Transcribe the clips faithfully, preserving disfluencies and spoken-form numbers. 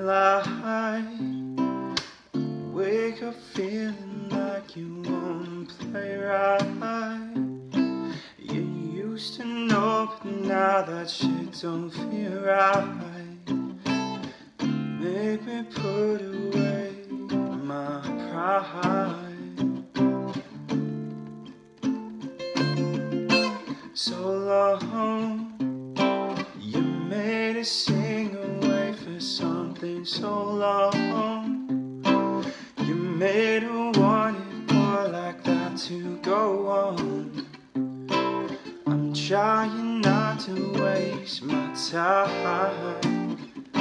lie. Wake up feeling like you won't play right. You used to know, but now that shit don't feel right. Make me put away my pride. So long, you made us sing away for something so long. You made her want it more like that to go on. I'm trying not to waste my time.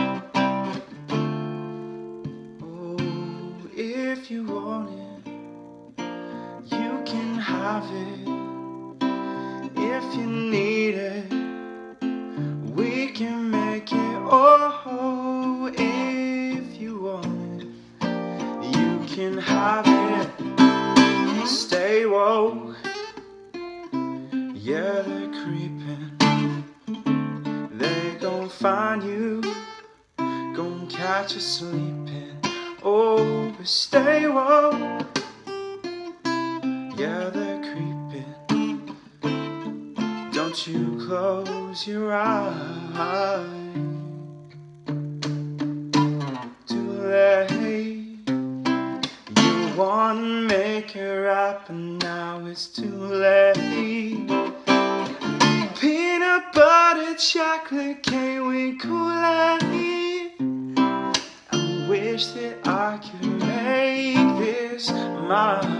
Oh, if you want it, you can have it. If you need it, we can make it. Oh, if you want it, you can have it. Stay woke. Yeah, they're creeping. They gon' find you, gon' catch you sleeping. Oh, but stay woke. Yeah, they're creeping. Don't you close your eyes. Too late. You wanna make it right, but now it's too late. Peanut butter, chocolate, cake with Kool-Aid. I wish that I could make this mine.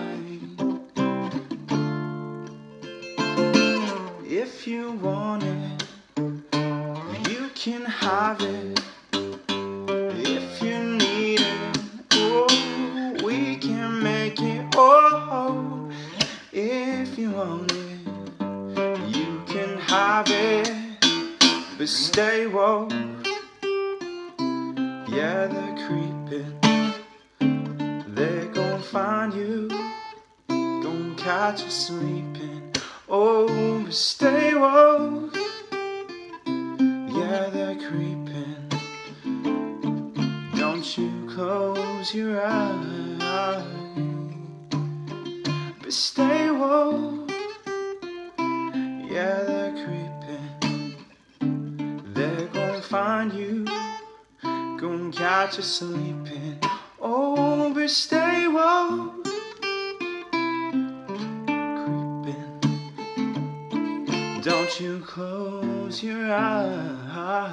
If you want it, you can have it. If you need it, oh, we can make it. Oh, if you want it, you can have it. But stay woke. Yeah, they're creeping. They're gon' find you, gon' catch you sleeping. Oh, but stay woke. Yeah, they're creeping. Don't you close your eyes. But stay woke. Yeah, they're creeping. They're gonna find you, gonna catch you sleeping. Oh, but stay woke. Don't you close your eyes.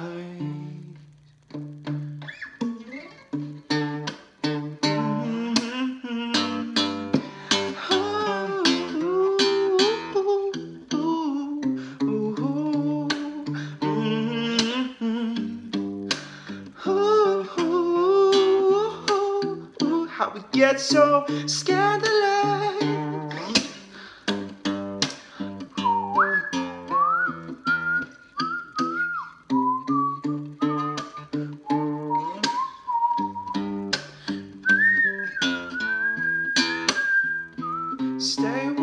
Mm-hmm. Oh, ooh, ooh, ooh, ooh. Mm-hmm. Ooh, ooh, ooh. How we get so scandalous. Stay